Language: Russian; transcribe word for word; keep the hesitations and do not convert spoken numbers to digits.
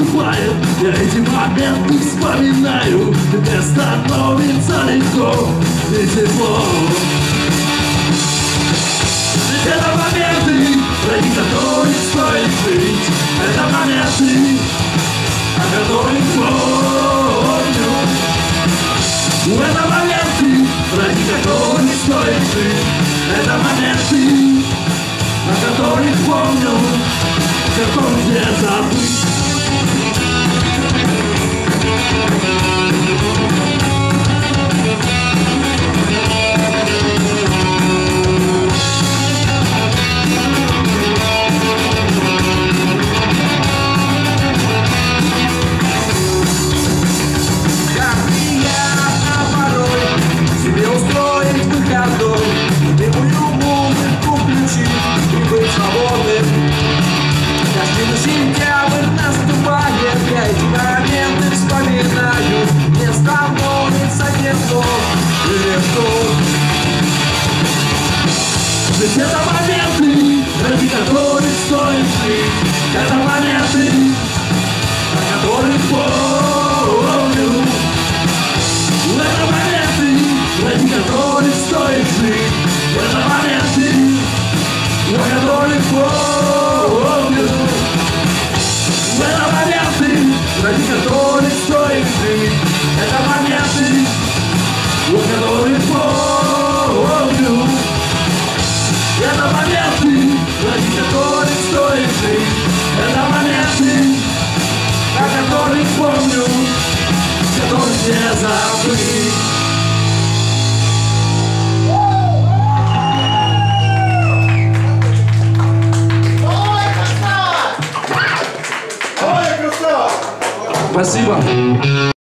наступает, я эти моменты вспоминаю. Мне становится легко и тепло. Ведь это моменты, ради которых стоит жить. Это моменты, о которых помню. Это моменты, ради которых стоит жить. Это моменты, о которых помню, которых не забыть. Сентябрь наступает, я эти моменты вспоминаю. Мне становится тепло и легко. Ведь это моменты, ради которых стоит жить. Это моменты, о которых помню. Это моменты, ради которых стоит жить. Это моменты, о которых помню. Это моменты, ради которых стоит жить. Это моменты, о которых помню. Это моменты, ради которых стоит жить. Это моменты, о которых помню, которых не забыть. Спасибо.